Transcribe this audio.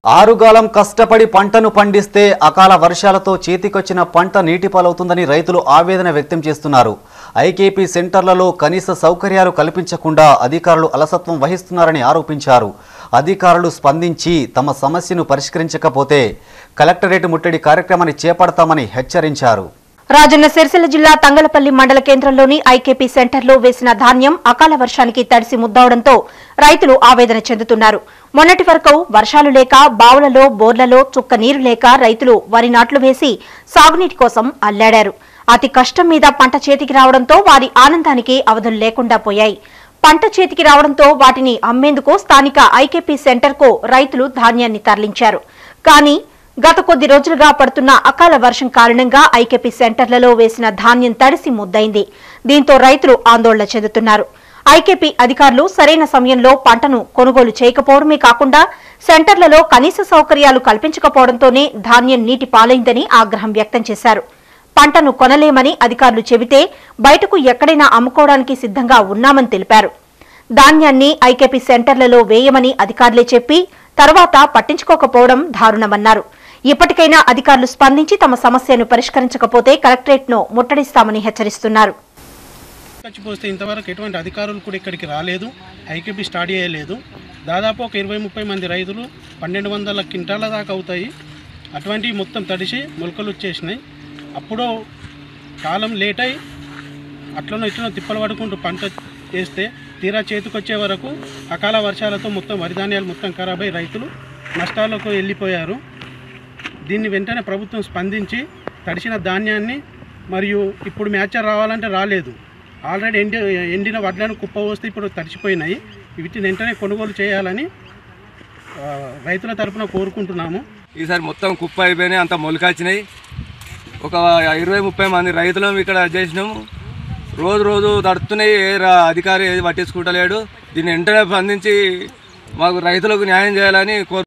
ఆరుగాలం కష్టపడి పంటను పండిస్తే అకాల వర్షాలతో చేతికొచ్చిన పంట నీటిపాలవుతుందని రైతులు ఆవేదన వ్యక్తం చేస్తున్నారు. ఐకేపీ సెంటర్లలో కనీస సౌకర్యాలు కల్పించకుండా అధికారులు అలసత్వం వహిస్తున్నారని ఆరోపించారు. అధికారులు స్పందించి తమ సమస్యను పరిష్కరించకపోతే కలెక్టరేట్ ముట్టడి కార్యక్రమాన్ని చేపడతామని హెచ్చరించారు. రాజన్న సిరిసిల్ల జిల్లా తంగలపల్లి మండల కేంద్రంలోని ఐకేపీ సెంటర్లో వేసిన ధాన్యం అకాల వర్షానికి తడిసి ముద్దవడంతో రైతులు ఆవేదన చెందుతున్నారు. మొన్నటి వరకు వర్షాలు లేక బావులలో బోర్లలో చుక్క నీరు లేక రైతులు వరి నాట్లు వేసి సాగునీటి కోసం అల్లాడారు. అతి కష్టం మీద పంట చేతికి రావడంతో వారి ఆనందానికి అవధులు లేకుండా పోయాయి. పంట చేతికి రావడంతో వాటిని అమ్మేందుకు స్థానిక ఐకేపీ సెంటర్కు రైతులు ధాన్యాన్ని తరలించారు. కానీ గత కొద్ది రోజులుగా పడుతున్న అకాల వర్షం కారణంగా ఐకేపీ సెంటర్లలో వేసిన ధాన్యం తడిసి ముద్దైంది. దీంతో రైతులు ఆందోళన చెందుతున్నారు. ఐకేపీ అధికారులు సరైన సమయంలో పంటను కొనుగోలు చేయకపోవడమే కాకుండా సెంటర్లలో కనీస సౌకర్యాలు కల్పించకపోవడంతోనే ధాన్యం నీటి పాలైందని ఆగ్రహం వ్యక్తం చేశారు. పంటను కొనలేమని అధికారులు చెబితే బయటకు ఎక్కడైనా అమ్ముకోవడానికి సిద్ధంగా ఉన్నామని తెలిపారు. ధాన్యాన్ని ఐకేపీ సెంటర్లలో వేయమని అధికారులే చెప్పి తర్వాత పట్టించుకోకపోవడం దారుణమన్నారు. ఇప్పటికైనా అధికారులు స్పందించి తమ సమస్యను పరిష్కరించకపోతే కలెక్టరేట్ను ముట్టడిస్తామని హెచ్చరిస్తున్నారు. ఇంతవరకు ఎటువంటి అధికారులు కూడా ఇక్కడికి రాలేదు, ఐకేపీ స్టార్ట్ చేయలేదు. దాదాపు ఒక 20-30 మంది రైతులు 1200 క్వింటాల దాకా అవుతాయి. అటువంటివి మొత్తం తడిసి మొలకలు వచ్చేసినాయి. అప్పుడు కాలం లేట్ అయి అట్లనో ఇట్లనో తిప్పలు పడుకుంటూ పంట చేస్తే తీరా చేతికొచ్చే వరకు అకాల వర్షాలతో మొత్తం వరిధాన్యాలు మొత్తం ఖరాబ్ అయి రైతులు నష్టాలకు వెళ్ళిపోయారు. దీన్ని వెంటనే ప్రభుత్వం స్పందించి తడిసిన ధాన్యాన్ని మరియు ఇప్పుడు మ్యాచర్ రావాలంటే రాలేదు, ఆల్రెడీ ఎండిన వడ్లను కుప్ప వస్తే ఇప్పుడు తడిచిపోయినాయి. వీటిని వెంటనే కొనుగోలు చేయాలని రైతుల తరఫున కోరుకుంటున్నాము. ఈసారి మొత్తం కుప్ప అయిపోయినాయి, అంత మొలకొచ్చినాయి. ఒక 20-30 మంది రైతులం ఇక్కడ చేసినాము. రోజు తడుతున్నాయి, అధికారి ఏది పట్టించుకుంటలేడు. దీన్ని వెంటనే స్పందించి మాకు రైతులకు న్యాయం చేయాలని